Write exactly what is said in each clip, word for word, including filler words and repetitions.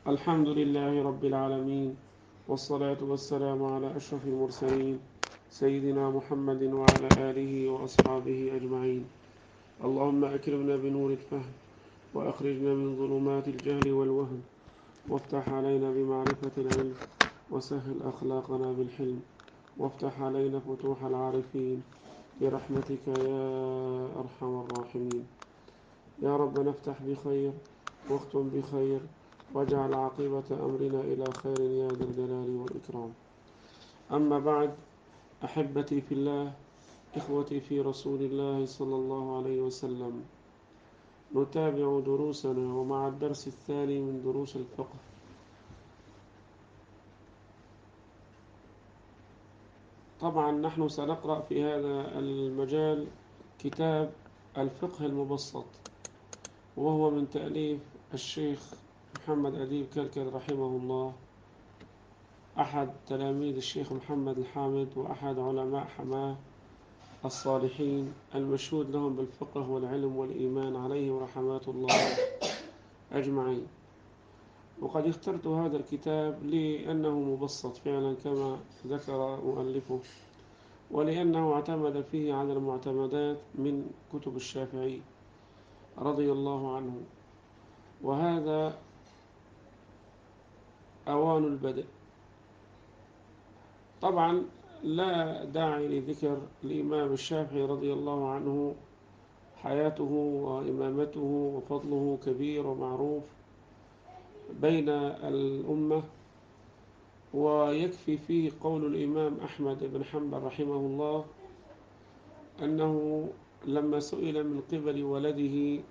الحمد لله رب العالمين، والصلاة والسلام على أشرف المرسلين سيدنا محمد وعلى آله وأصحابه أجمعين. اللهم أكرمنا بنور الفهم، وأخرجنا من ظلمات الجهل والوهم، وافتح علينا بمعرفة العلم، وسهل أخلاقنا بالحلم، وافتح علينا فتوح العارفين برحمتك يا أرحم الراحمين. يا رب نفتح بخير واختم بخير، واجعل عاقبة أمرنا إلى خير يا ذا الجلال والإكرام. أما بعد، أحبتي في الله، إخوتي في رسول الله صلى الله عليه وسلم، نتابع دروسنا ومع الدرس الثاني من دروس الفقه. طبعا نحن سنقرأ في هذا المجال كتاب الفقه المبسط، وهو من تأليف الشيخ محمد أديب كلكل رحمه الله، أحد تلاميذ الشيخ محمد الحامد وأحد علماء حماه الصالحين المشهود لهم بالفقه والعلم والإيمان، عليهم رحمات الله أجمعين. وقد اخترت هذا الكتاب لأنه مبسط فعلا كما ذكر مؤلفه، ولأنه اعتمد فيه على المعتمدات من كتب الشافعي رضي الله عنه، وهذا أوان البدء. طبعا لا داعي لذكر الإمام الشافعي رضي الله عنه، حياته وإمامته وفضله كبير ومعروف بين الأمة، ويكفي فيه قول الإمام أحمد بن حنبل رحمه الله أنه لما سئل من قبل ولده: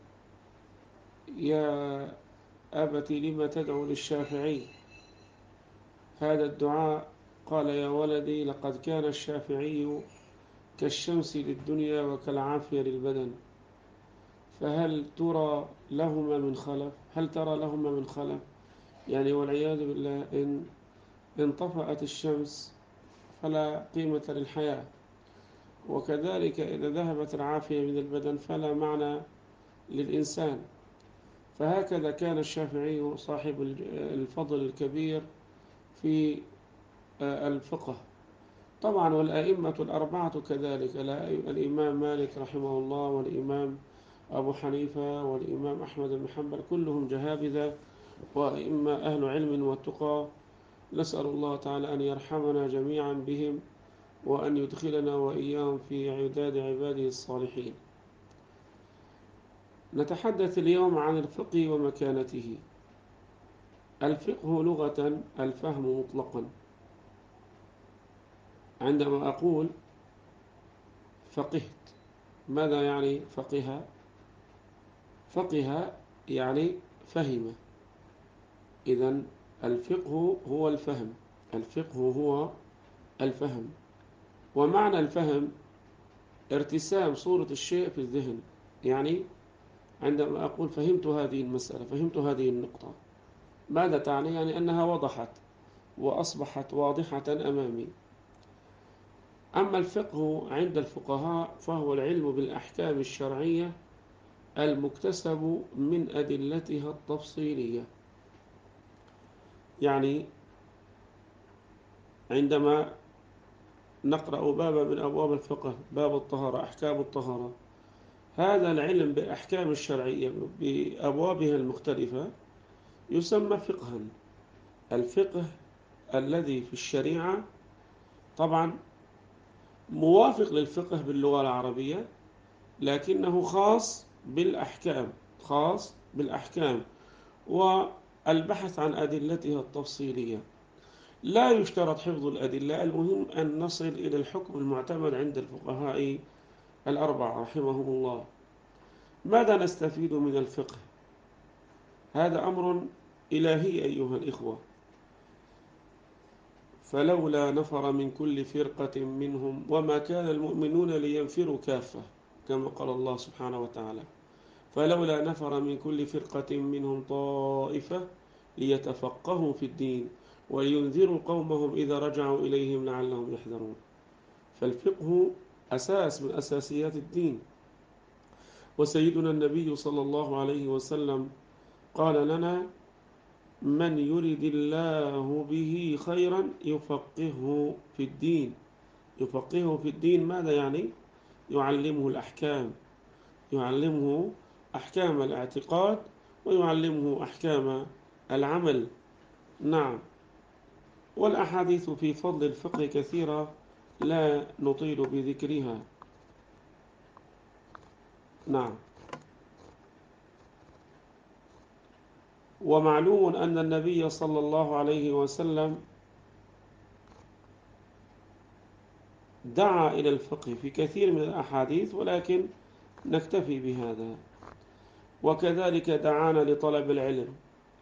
يا أبت لم تدعو للشافعي هذا الدعاء؟ قال: يا ولدي، لقد كان الشافعي كالشمس للدنيا وكالعافية للبدن، فهل ترى لهما من خلف؟ هل ترى لهما من خلف؟ يعني والعياذ بالله، إن انطفأت الشمس فلا قيمة للحياة، وكذلك إذا ذهبت العافية من البدن فلا معنى للإنسان. فهكذا كان الشافعي صاحب الفضل الكبير في الفقه. طبعا والأئمة الأربعة كذلك، الإمام مالك رحمه الله، والإمام أبو حنيفة، والإمام أحمد بن حنبل، كلهم جهابذة وأئمة أهل علم وتقى. نسأل الله تعالى أن يرحمنا جميعا بهم، وأن يدخلنا وإياهم في عداد عباده الصالحين. نتحدث اليوم عن الفقه ومكانته. الفقه لغة الفهم مطلقا. عندما أقول فقهت، ماذا يعني فقه؟ فقه يعني فهم. إذن الفقه هو الفهم، الفقه هو الفهم. ومعنى الفهم ارتسام صورة الشيء في الذهن. يعني عندما أقول فهمت هذه المسألة، فهمت هذه النقطة، ماذا تعني؟ يعني أنها وضحت وأصبحت واضحة أمامي. أما الفقه عند الفقهاء فهو العلم بالأحكام الشرعية المكتسب من أدلتها التفصيلية. يعني عندما نقرأ بابا من أبواب الفقه، باب الطهارة، أحكام الطهارة، هذا العلم بالأحكام الشرعية بأبوابها المختلفة يسمى فقها. الفقه الذي في الشريعة طبعا موافق للفقه باللغة العربية، لكنه خاص بالأحكام، خاص بالأحكام والبحث عن أدلتها التفصيلية. لا يشترط حفظ الأدلة، المهم أن نصل إلى الحكم المعتمد عند الفقهاء الأربعة رحمهم الله. ماذا نستفيد من الفقه؟ هذا أمر إلهي أيها الإخوة. فلولا نفر من كل فرقة منهم وما كان المؤمنون لينفروا كافة، كما قال الله سبحانه وتعالى: فلولا نفر من كل فرقة منهم طائفة ليتفقهوا في الدين ولينذروا قومهم إذا رجعوا إليهم لعلهم يحذرون. فالفقه أساس من أساسيات الدين. وسيدنا النبي صلى الله عليه وسلم قال لنا: من يرد الله به خيرا يفقهه في الدين. يفقهه في الدين ماذا يعني؟ يعلمه الأحكام، يعلمه أحكام الاعتقاد ويعلمه أحكام العمل. نعم. والأحاديث في فضل الفقه كثيرة لا نطيل بذكرها. نعم. ومعلوم أن النبي صلى الله عليه وسلم دعا إلى الفقه في كثير من الأحاديث، ولكن نكتفي بهذا. وكذلك دعانا لطلب العلم،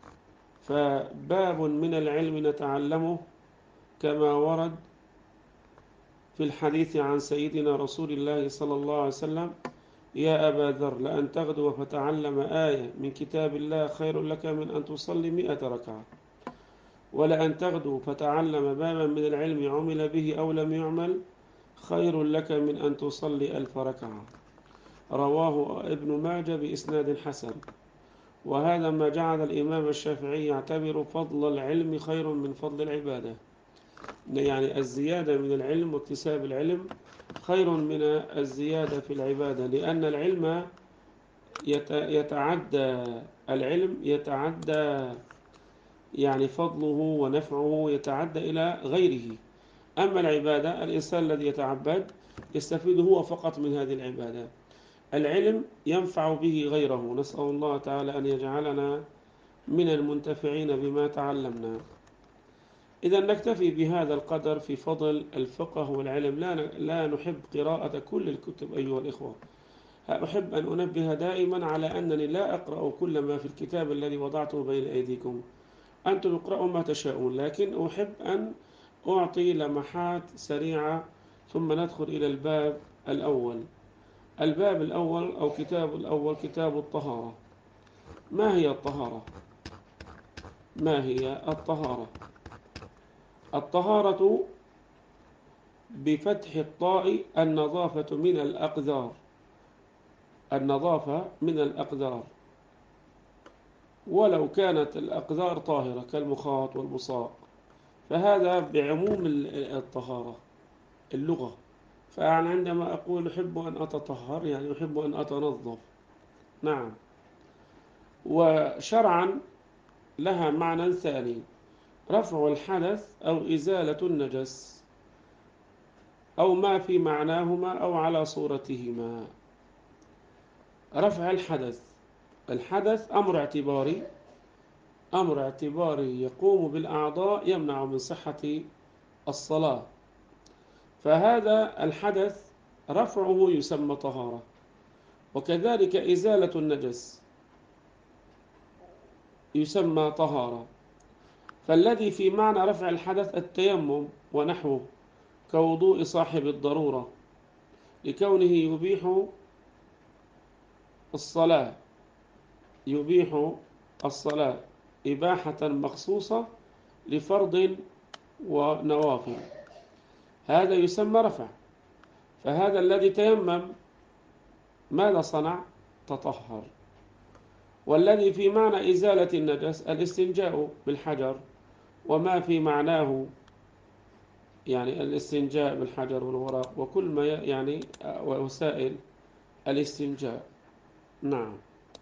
فباب من العلم نتعلمه كما ورد في الحديث عن سيدنا رسول الله صلى الله عليه وسلم: يا أبا ذر، لأن تغدو فتعلم آية من كتاب الله خير لك من أن تصلي مئة ركعة، ولأن تغدو فتعلم بابا من العلم عمل به أو لم يعمل خير لك من أن تصلي ألف ركعة. رواه ابن ماجه بإسناد حسن. وهذا ما جعل الإمام الشافعي يعتبر فضل العلم خير من فضل العبادة، يعني الزيادة من العلم واكتساب العلم خير من الزيادة في العبادة، لأن العلم يتعدى العلم يتعدى يعني فضله ونفعه يتعدى إلى غيره. أما العبادة الإنسان الذي يتعبد يستفيد هو فقط من هذه العبادة، العلم ينفع به غيره. نسأل الله تعالى أن يجعلنا من المنتفعين بما تعلمنا. إذا نكتفي بهذا القدر في فضل الفقه والعلم. لا لا نحب قراءة كل الكتب أيها الإخوة. أحب أن أنبه دائما على أنني لا أقرأ كل ما في الكتاب الذي وضعته بين أيديكم. أنتم اقرأوا ما تشاءون، لكن أحب أن أعطي لمحات سريعة ثم ندخل إلى الباب الأول. الباب الأول أو كتاب الأول كتاب الطهارة. ما هي الطهارة؟ ما هي الطهارة؟ الطهارة بفتح الطاء النظافة من الأقذار، النظافة من الأقذار، ولو كانت الأقذار طاهرة كالمخاط والبصاق، فهذا بعموم الطهارة اللغة. فأنا عندما أقول أحب أن أتطهر يعني أحب أن أتنظف. نعم. وشرعا لها معنى ثاني: رفع الحدث أو إزالة النجس، أو ما في معناهما أو على صورتهما. رفع الحدث، الحدث أمر اعتباري، أمر اعتباري يقوم بالأعضاء يمنع من صحة الصلاة، فهذا الحدث رفعه يسمى طهارة. وكذلك إزالة النجس يسمى طهارة. فالذي في معنى رفع الحدث التيمم ونحوه، كوضوء صاحب الضرورة، لكونه يبيح الصلاة، يبيح الصلاة إباحة مخصوصة لفرض ونوافل، هذا يسمى رفع. فهذا الذي تيمم ماذا صنع؟ تطهر. والذي في معنى إزالة النجس الاستنجاء بالحجر وما في معناه، يعني الاستنجاء بالحجر والورق وكل ما يعني وسائل الاستنجاء. نعم.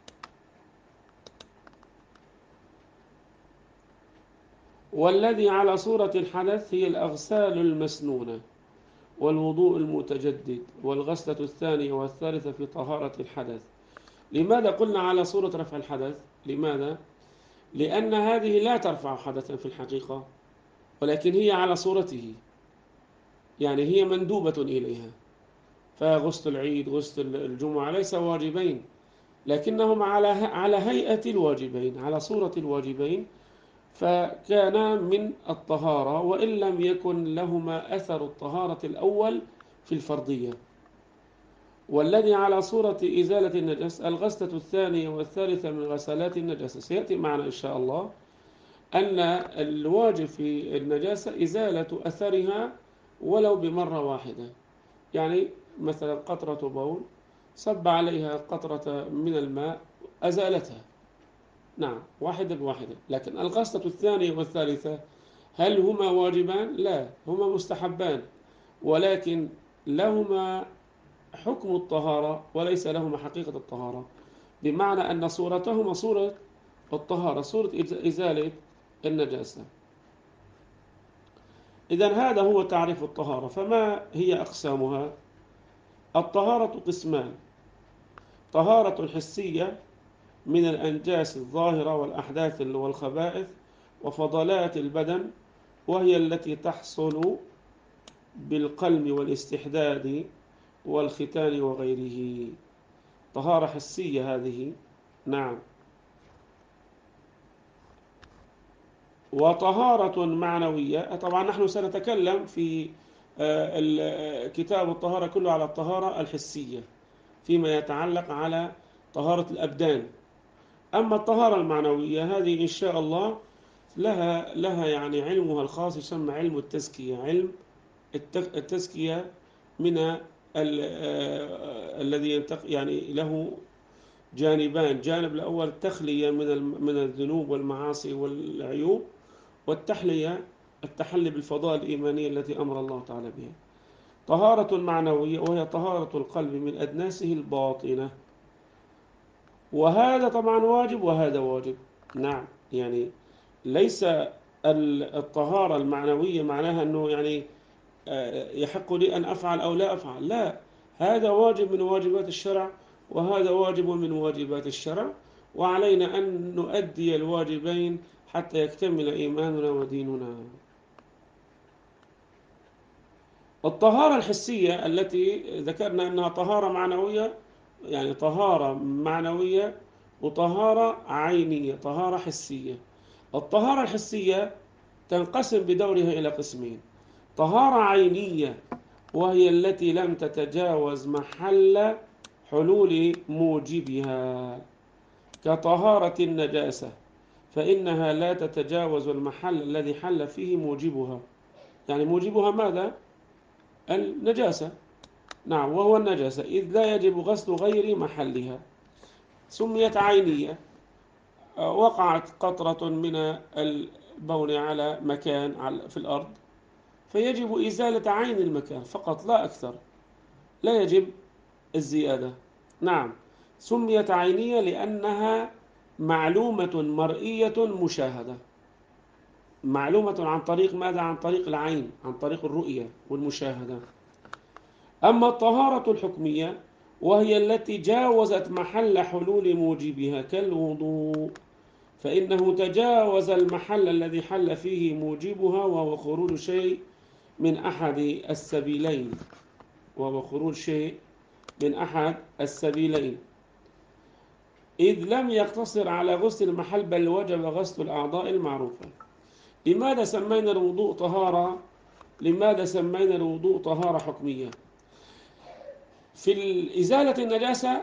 والذي على صورة الحدث هي الأغسال المسنونة والوضوء المتجدد والغسلة الثانية والثالثة في طهارة الحدث. لماذا قلنا على صورة رفع الحدث؟ لماذا؟ لأن هذه لا ترفع حدثا في الحقيقة، ولكن هي على صورته، يعني هي مندوبة إليها. فغسل العيد غسل الجمعة ليس واجبين، لكنهم على على هيئة الواجبين، على صورة الواجبين، فكان من الطهارة وإن لم يكن لهما أثر الطهارة الأول في الفرضية. والذي على صورة إزالة النجس الغسلة الثانية والثالثة من غسلات النجاسة. سيأتي معنا إن شاء الله أن الواجب في النجاسة إزالة أثرها ولو بمرة واحدة. يعني مثلا قطرة بول صب عليها قطرة من الماء أزالتها، نعم، واحدة بواحدة. لكن الغسلة الثانية والثالثة هل هما واجبان؟ لا، هما مستحبان، ولكن لهما حكم الطهارة وليس لهما حقيقة الطهارة، بمعنى أن صورتهما صورة الطهارة، صورة إزالة النجاسة. إذن هذا هو تعريف الطهارة. فما هي أقسامها؟ الطهارة قسمان: طهارة حسية من الأنجاس الظاهرة والأحداث والخبائث وفضلات البدن، وهي التي تحصل بالقلم والاستحداد والختان وغيره. طهارة حسية هذه، نعم. وطهارة معنوية، طبعا نحن سنتكلم في كتاب الطهارة كله على الطهارة الحسية فيما يتعلق على طهارة الأبدان. أما الطهارة المعنوية هذه إن شاء الله لها لها يعني علمها الخاص، يسمى علم التزكية. علم التزكية من الذي يعني له جانبان: جانب الأول التخلية من من الذنوب والمعاصي والعيوب، والتحلية التحلي بالفضائل الإيمانية التي أمر الله تعالى بها. طهارة معنوية وهي طهارة القلب من أدناسه الباطنة، وهذا طبعا واجب وهذا واجب. نعم، يعني ليس الطهارة المعنوية معناها أنه يعني يحق لي أن أفعل أو لا أفعل، لا، هذا واجب من واجبات الشرع وهذا واجب من واجبات الشرع، وعلينا أن نؤدي الواجبين حتى يكتمل إيماننا وديننا. الطهارة الحسية التي ذكرنا أنها طهارة معنوية، يعني طهارة معنوية وطهارة عينية، طهارة حسية. الطهارة الحسية تنقسم بدورها إلى قسمين: طهارة عينية وهي التي لم تتجاوز محل حلول موجبها، كطهارة النجاسة، فإنها لا تتجاوز المحل الذي حل فيه موجبها. يعني موجبها ماذا؟ النجاسة. نعم، وهو النجاسة، إذ لا يجب غسل غير محلها. سميت عينية: وقعت قطرة من البول على مكان في الأرض فيجب إزالة عين المكان فقط لا أكثر، لا يجب الزيادة. نعم، سميت عينية لأنها معلومة مرئية مشاهدة، معلومة عن طريق ماذا؟ عن طريق العين، عن طريق الرؤية والمشاهدة. أما الطهارة الحكمية وهي التي جاوزت محل حلول موجبها كالوضوء، فإنه تجاوز المحل الذي حل فيه موجبها، وهو خروج شيء من أحد السبيلين وهو خروج شيء من أحد السبيلين إذ لم يقتصر على غسل المحل بل وجب غسل الأعضاء المعروفة. لماذا سمينا الوضوء طهارة؟ لماذا سمينا الوضوء طهارة حكمية؟ في إزالة النجاسة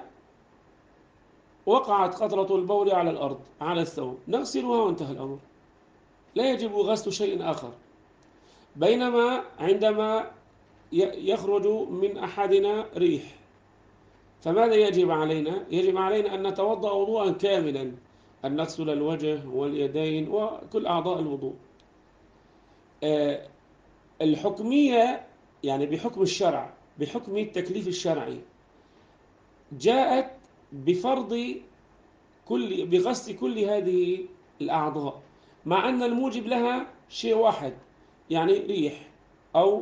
وقعت قطرة البول على الأرض على الثوب، نغسلها وانتهى الأمر، لا يجب غسل شيء آخر. بينما عندما يخرج من أحدنا ريح فماذا يجب علينا؟ يجب علينا أن نتوضأ وضوءا كاملا، أن نغسل الوجه واليدين وكل أعضاء الوضوء. الحكمية يعني بحكم الشرع، بحكم التكليف الشرعي، جاءت بفرض كل بغسل كل هذه الأعضاء، مع أن الموجب لها شيء واحد، يعني ريح أو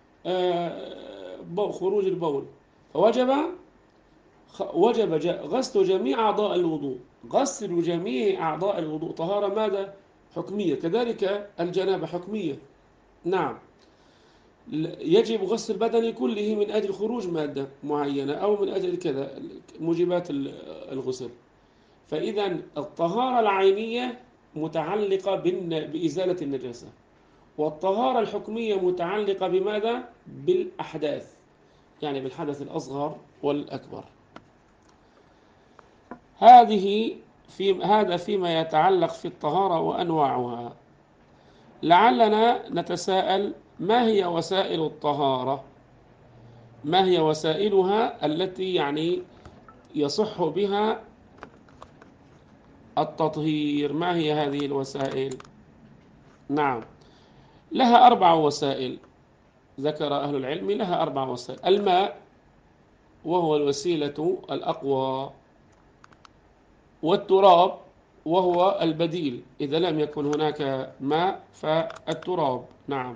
خروج البول، فوجب وجب غسل جميع أعضاء الوضوء. غسل جميع أعضاء الوضوء طهارة ماذا؟ حكمية. كذلك الجنابة حكمية. نعم، يجب غسل البدن كله من أجل خروج مادة معينة أو من أجل كذا موجبات الغسل. فإذا الطهارة العينية متعلقة بإزالة النجاسة، والطهارة الحكمية متعلقة بماذا؟ بالأحداث، يعني بالحدث الأصغر والأكبر. هذه في هذا فيما يتعلق في الطهارة وأنواعها. لعلنا نتساءل: ما هي وسائل الطهارة؟ ما هي وسائلها التي يعني يصح بها التطهير. ما هي هذه الوسائل؟ نعم، لها أربع وسائل. ذكر أهل العلم لها أربع وسائل. الماء، وهو الوسيلة الأقوى، والتراب، وهو البديل إذا لم يكن هناك ماء فالتراب. نعم.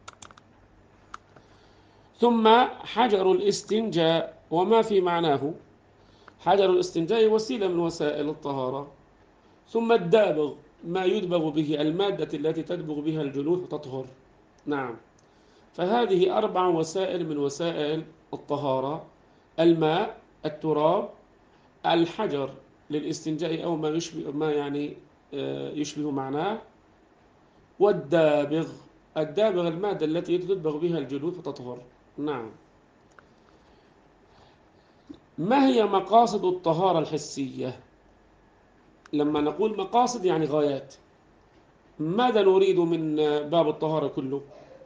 ثم حجر الاستنجاء وما في معناه. حجر الاستنجاء وسيلة من وسائل الطهارة. ثم الدابغ، ما يدبغ به، المادة التي تدبغ بها الجلود فتطهر. نعم. فهذه أربع وسائل من وسائل الطهارة: الماء، التراب، الحجر للاستنجاء أو ما يشبه ما يعني آه، يشبه معناه، والدابغ. الدابغ المادة التي تدبغ بها الجلود فتطهر. نعم. ما هي مقاصد الطهارة الحسية؟ لما نقول مقاصد يعني غايات. ماذا نريد من باب الطهارة كله؟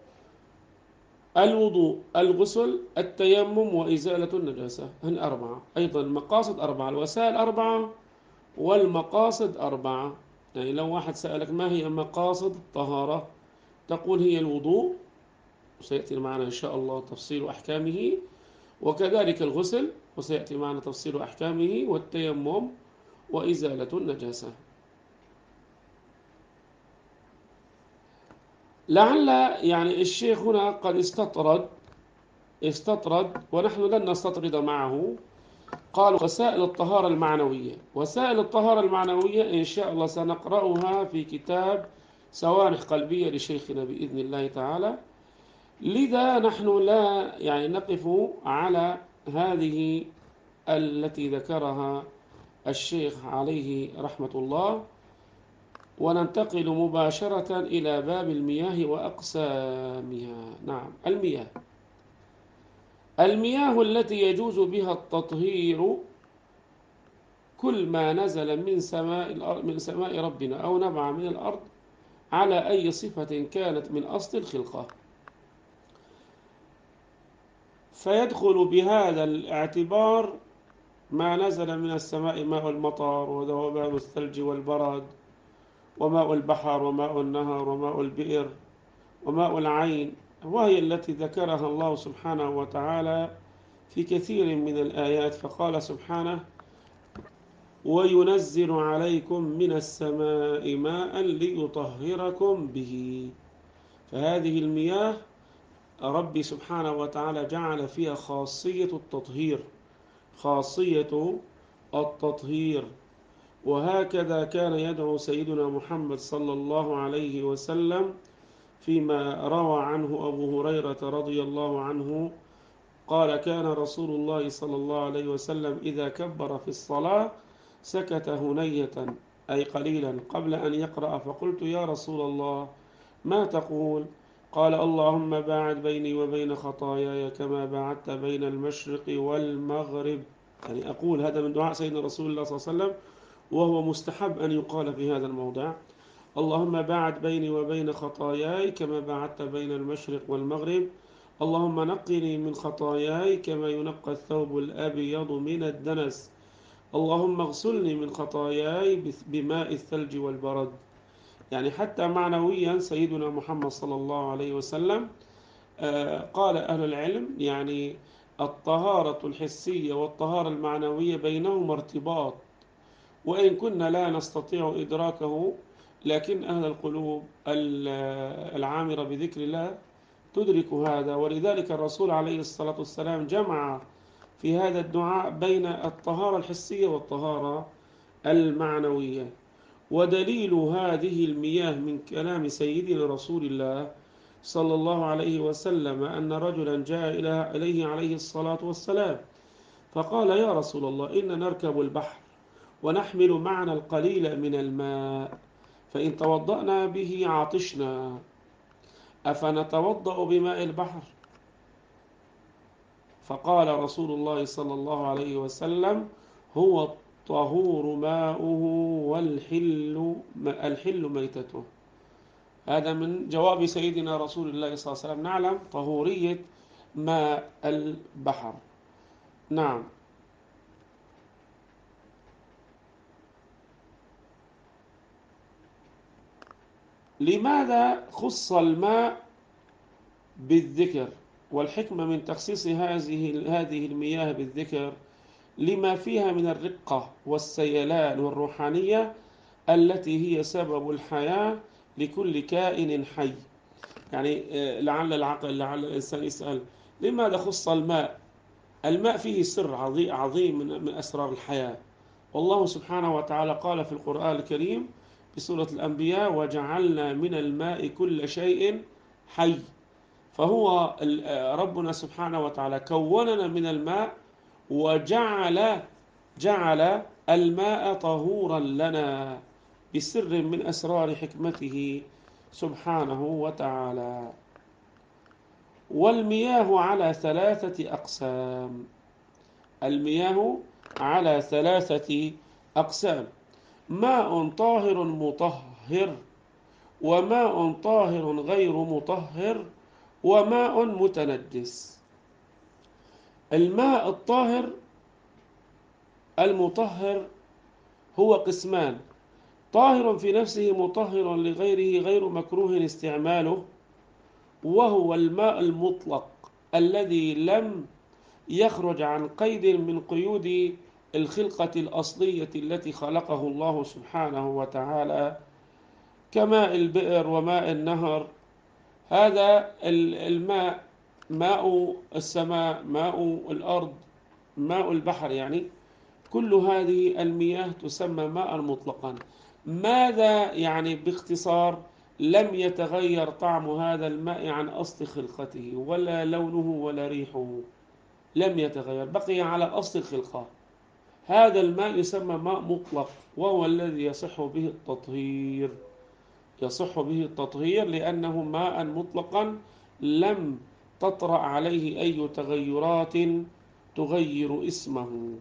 الوضوء، الغسل، التيمم، وإزالة النجاسة. هن أربعة. أيضا المقاصد أربعة، الوسائل أربعة، والمقاصد أربعة. يعني لو واحد سألك ما هي مقاصد الطهارة، تقول هي الوضوء، وسيأتي معنا إن شاء الله تفصيل أحكامه، وكذلك الغسل، وسيأتي معنا تفصيل أحكامه، والتيمم، وإزالة النجاسة. لعل يعني الشيخ هنا قد استطرد استطرد ونحن لن نستطرد معه. قال وسائل الطهارة المعنوية. وسائل الطهارة المعنوية إن شاء الله سنقرأها في كتاب سوانح قلبية لشيخنا بإذن الله تعالى. لذا نحن لا يعني نقف على هذه التي ذكرها الشيخ عليه رحمة الله، وننتقل مباشرة إلى باب المياه وأقسامها. نعم. المياه المياه التي يجوز بها التطهير كل ما نزل من سماء الأرض من سماء ربنا أو نبع من الأرض على أي صفة كانت من أصل الخلقة. فيدخل بهذا الاعتبار ما نزل من السماء: ماء المطر، وذوبان الثلج والبرد، وماء البحر، وماء النهر، وماء البئر، وماء العين، وهي التي ذكرها الله سبحانه وتعالى في كثير من الآيات. فقال سبحانه: وينزل عليكم من السماء ماء ليطهركم به. فهذه المياه ربي سبحانه وتعالى جعل فيها خاصية التطهير، خاصية التطهير. وهكذا كان يدعو سيدنا محمد صلى الله عليه وسلم فيما روى عنه أبو هريرة رضي الله عنه قال: كان رسول الله صلى الله عليه وسلم إذا كبر في الصلاة سكت هنية، أي قليلا، قبل أن يقرأ. فقلت: يا رسول الله ما تقول؟ قال: اللهم باعد بيني وبين خطاياي كما باعدت بين المشرق والمغرب. يعني أقول هذا من دعاء سيدنا رسول الله صلى الله عليه وسلم، وهو مستحب أن يقال في هذا الموضع: اللهم باعد بيني وبين خطاياي كما باعدت بين المشرق والمغرب. اللهم نقني من خطاياي كما ينقى الثوب الأبيض من الدنس. اللهم اغسلني من خطاياي بماء الثلج والبرد. يعني حتى معنويا سيدنا محمد صلى الله عليه وسلم آه، قال أهل العلم يعني الطهارة الحسية والطهارة المعنوية بينهما ارتباط، وإن كنا لا نستطيع إدراكه، لكن أهل القلوب العامرة بذكر الله تدرك هذا. ولذلك الرسول عليه الصلاة والسلام جمع في هذا الدعاء بين الطهارة الحسية والطهارة المعنوية. ودليل هذه المياه من كلام سيدنا رسول الله صلى الله عليه وسلم أن رجلا جاء إليه عليه الصلاة والسلام فقال: يا رسول الله، إن نركب البحر ونحمل معنا القليل من الماء، فإن توضأنا به عطشنا، أفنتوضأ بماء البحر؟ فقال رسول الله صلى الله عليه وسلم: هو الطهور ماؤه والحل الحل ميتته. هذا من جواب سيدنا رسول الله صلى الله عليه وسلم. نعلم طهورية ماء البحر. نعم. لماذا خص الماء بالذكر؟ والحكمة من تخصيص هذه هذه المياه بالذكر لما فيها من الرقة والسيلان والروحانية التي هي سبب الحياة لكل كائن حي. يعني آه، لعل العقل لعل الإنسان يسأل لماذا خص الماء؟ الماء فيه سر عظي- عظيم من من أسرار الحياة. والله سبحانه وتعالى قال في القرآن الكريم في سورة الأنبياء: وجعلنا من الماء كل شيء حي. فهو ال- آه، ربنا سبحانه وتعالى كوننا من الماء، وجعل جعل الماء طهورا لنا بسر من أسرار حكمته سبحانه وتعالى. والمياه على ثلاثة أقسام. المياه على ثلاثة أقسام: ماء طاهر مطهر، وماء طاهر غير مطهر، وماء متنجس. الماء الطاهر المطهر هو قسمان: طاهر في نفسه مطهر لغيره غير مكروه استعماله، وهو الماء المطلق الذي لم يخرج عن قيد من قيود الخلقة الأصلية التي خلقه الله سبحانه وتعالى، كماء البئر وماء النهر. هذا الماء، ماء السماء، ماء الأرض، ماء البحر، يعني كل هذه المياه تسمى ماء مطلقا. ماذا يعني باختصار؟ لم يتغير طعم هذا الماء عن أصل خلقته، ولا لونه ولا ريحه، لم يتغير، بقي على أصل الخلقة. هذا الماء يسمى ماء مطلق، وهو الذي يصح به التطهير. يصح به التطهير لأنه ماء مطلقا لم تطرأ عليه أي تغيرات تغير اسمه.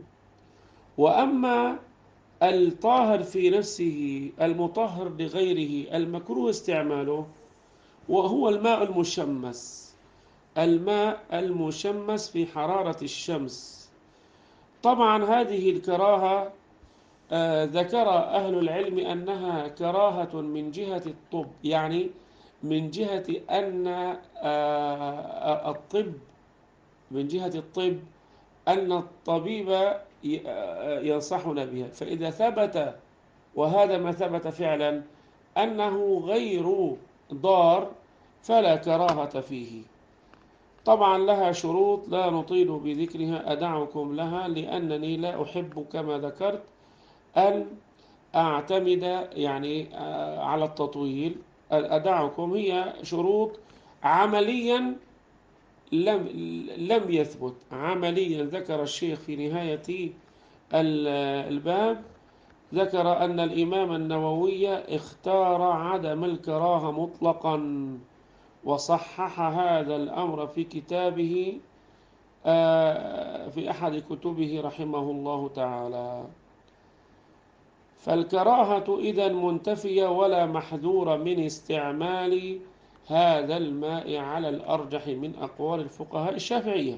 وأما الطاهر في نفسه المطهر لغيره المكروه استعماله، وهو الماء المشمس. الماء المشمس في حرارة الشمس. طبعا هذه الكراهة آه، ذكر أهل العلم أنها كراهة من جهة الطب، يعني من جهة أن آه، الطب من جهة الطب أن الطبيب ينصحنا بها. فإذا ثبت، وهذا ما ثبت فعلا، أنه غير ضار فلا كراهة فيه. طبعا لها شروط لا نطيل بذكرها، أدعكم لها لأنني لا أحب كما ذكرت أن أعتمد يعني على التطويل. أدعكم، هي شروط عمليا لم لم يثبت عمليا. ذكر الشيخ في نهاية الباب، ذكر أن الإمام النووي اختار عدم الكراهة مطلقا، وصحح هذا الأمر في كتابه في أحد كتبه رحمه الله تعالى. فالكراهة إذن منتفية ولا محذور من استعمال هذا الماء على الأرجح من أقوال الفقهاء الشافعية.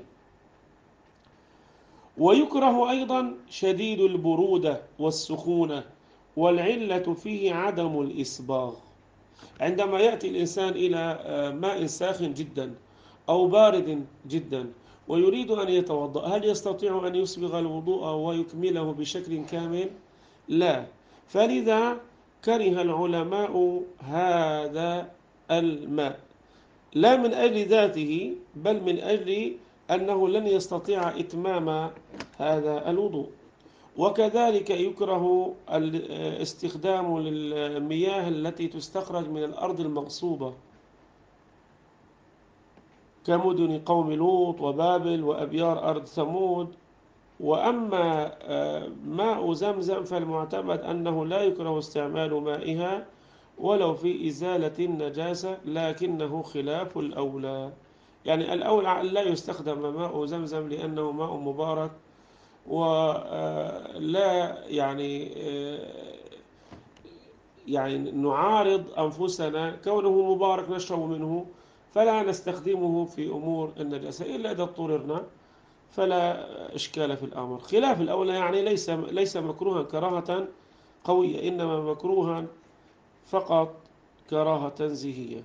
ويكره أيضا شديد البرودة والسخونة، والعلة فيه عدم الإسباغ. عندما يأتي الإنسان إلى ماء ساخن جدا أو بارد جدا ويريد أن يتوضأ، هل يستطيع أن يسبغ الوضوء ويكمله بشكل كامل؟ لا. فلذا كره العلماء هذا الماء، لا من أجل ذاته بل من أجل أنه لن يستطيع إتمام هذا الوضوء. وكذلك يكره الاستخدام للمياه التي تستخرج من الأرض المغصوبة كمدن قوم لوط وبابل وأبيار أرض ثمود. وأما ماء زمزم فالمعتمد أنه لا يكره استعمال مائها ولو في إزالة النجاسة، لكنه خلاف الأولى. يعني الأولى لا يستخدم ماء زمزم لأنه ماء مبارك، ولا يعني يعني نعارض أنفسنا، كونه مبارك نشرب منه فلا نستخدمه في أمور النجاسة إلا إذا اضطررنا، فلا إشكال في الأمر. خلاف الأولى يعني ليس ليس مكروها كراهة قوية، إنما مكروها فقط كراهة تنزيهية.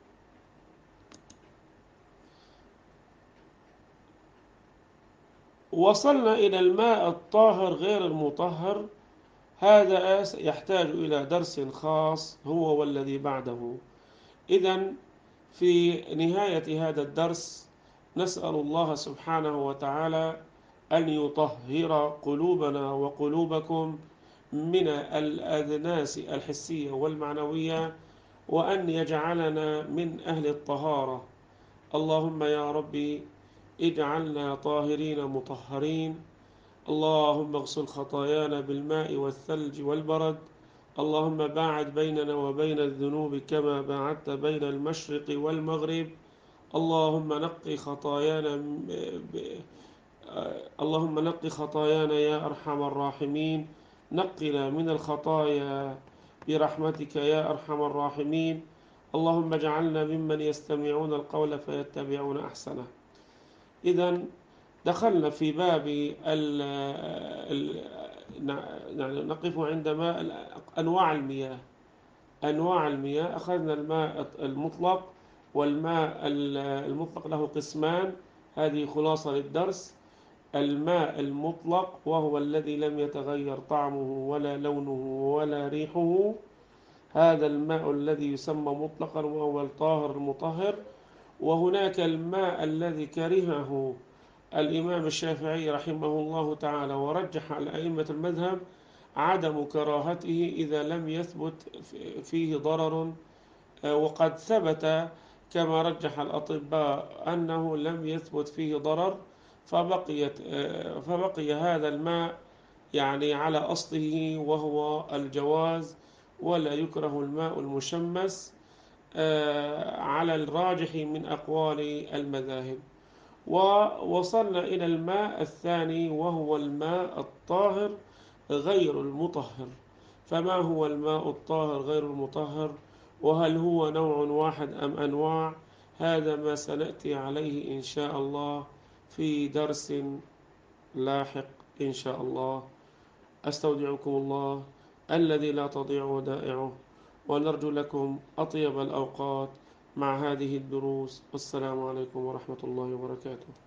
وصلنا إلى الماء الطاهر غير المطهر. هذا يحتاج إلى درس خاص هو والذي بعده. إذن في نهاية هذا الدرس نسأل الله سبحانه وتعالى أن يطهر قلوبنا وقلوبكم من الأدناس الحسية والمعنوية، وأن يجعلنا من أهل الطهارة. اللهم يا ربي اجعلنا طاهرين مطهرين. اللهم اغسل خطايانا بالماء والثلج والبرد. اللهم باعد بيننا وبين الذنوب كما باعدت بين المشرق والمغرب. اللهم نقي خطايانا ب... اللهم نقي خطايانا يا أرحم الراحمين. نقنا من الخطايا برحمتك يا أرحم الراحمين. اللهم اجعلنا ممن يستمعون القول فيتبعون أحسنه. إذن دخلنا في باب ال ال نقف عندما أنواع المياه. أنواع المياه أخذنا الماء المطلق، والماء المطلق له قسمان. هذه خلاصة للدرس. الماء المطلق وهو الذي لم يتغير طعمه ولا لونه ولا ريحه، هذا الماء الذي يسمى مطلقا وهو الطاهر المطهر. وهناك الماء الذي كرهه الإمام الشافعي رحمه الله تعالى ورجح على أئمة المذهب عدم كراهته إذا لم يثبت فيه ضرر، وقد ثبت كما رجح الأطباء أنه لم يثبت فيه ضرر، فبقيت فبقي هذا الماء يعني على أصله وهو الجواز، ولا يكره الماء المشمس على الراجح من أقوال المذاهب. ووصلنا إلى الماء الثاني وهو الماء الطاهر غير المطهر. فما هو الماء الطاهر غير المطهر؟ وهل هو نوع واحد أم أنواع؟ هذا ما سنأتي عليه إن شاء الله في درس لاحق إن شاء الله. أستودعكم الله الذي لا تضيع ودائعه، ونرجو لكم أطيب الأوقات مع هذه الدروس. والسلام عليكم ورحمة الله وبركاته.